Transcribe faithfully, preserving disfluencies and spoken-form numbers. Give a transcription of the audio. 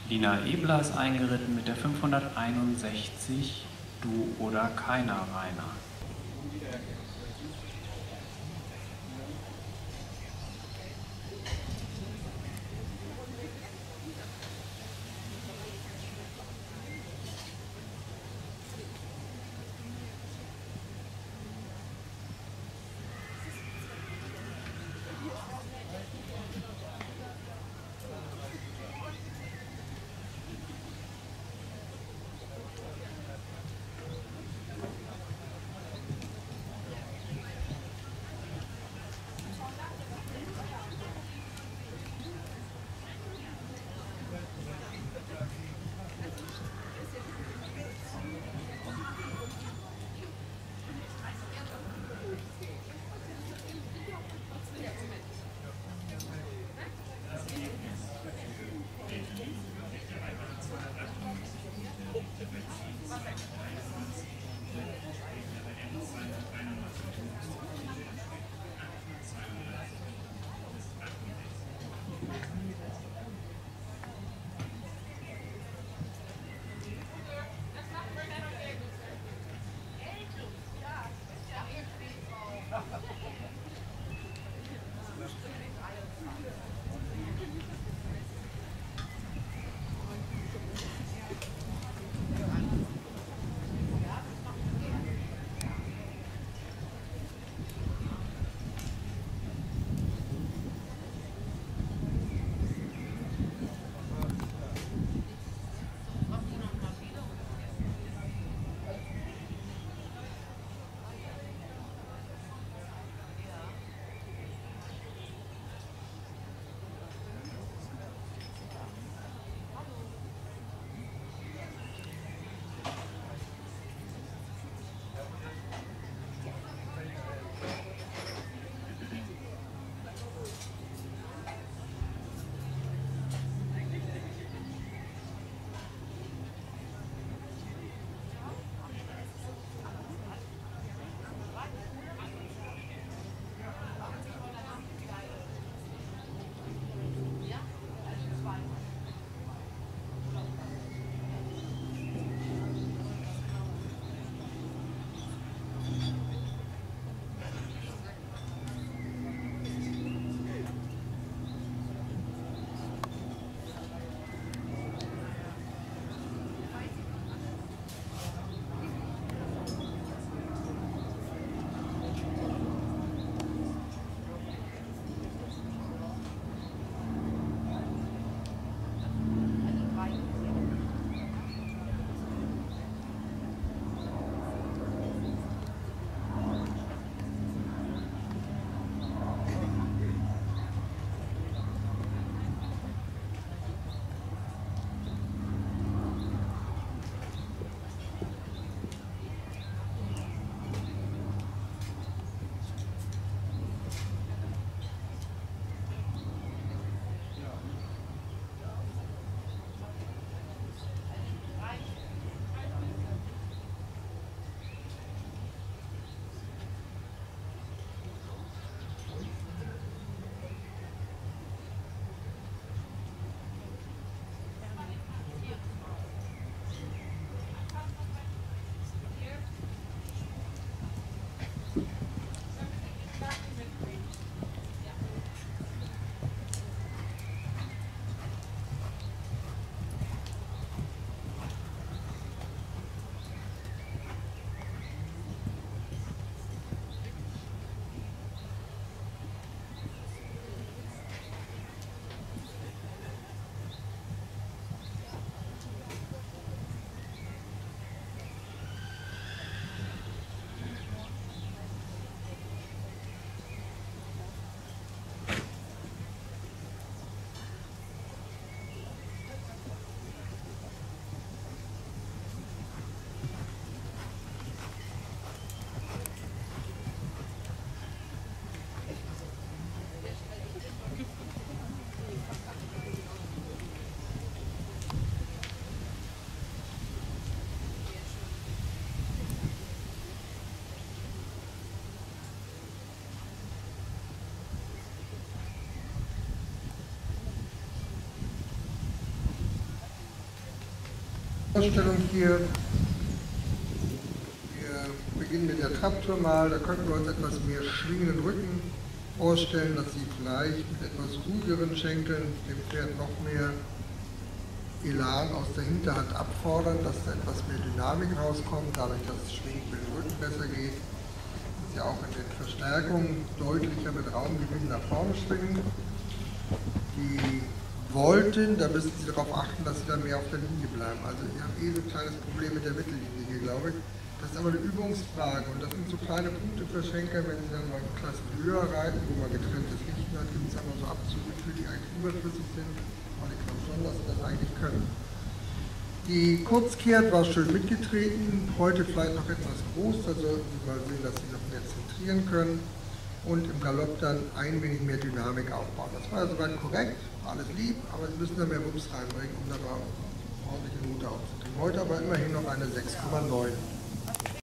Lina Ebler ist eingeritten mit der fünfhunderteinundsechzig, Du oder Keiner, Rainer. Vorstellung hier. Wir beginnen mit der Trabtour mal. Da könnten wir uns etwas mehr schwingenden Rücken vorstellen, dass Sie vielleicht mit etwas ruhigeren Schenkeln dem Pferd noch mehr Elan aus der Hinterhand abfordern, dass da etwas mehr Dynamik rauskommt, dadurch, dass das Schwingen mit dem Rücken besser geht, dass Sie auch in den Verstärkungen deutlicher mit Raumgewinn nach vorne schwingen. Die Volten, da müssen Sie darauf achten, dass Sie dann mehr auf der Linie bleiben. Also ich habe eh so ein kleines Problem mit der Mittellinie hier, glaube ich. Das ist aber eine Übungsfrage und das sind so kleine Punkte für Schenker, wenn Sie dann mal Klasse höher reiten, wo man getrenntes Richten hat, gibt es aber so Abzüge, die eigentlich überflüssig sind. Und ich glaube schon, dass Sie das eigentlich können. Die Kurzkehrt war schön mitgetreten, heute vielleicht noch etwas groß, da sollten Sie mal sehen, dass Sie noch mehr zentrieren können und im Galopp dann ein wenig mehr Dynamik aufbauen. Das war ja soweit korrekt, alles lieb, aber Sie müssen da mehr Wumms reinbringen, um da mal ordentliche Note aufzukriegen. Heute aber immerhin noch eine sechs Komma neun.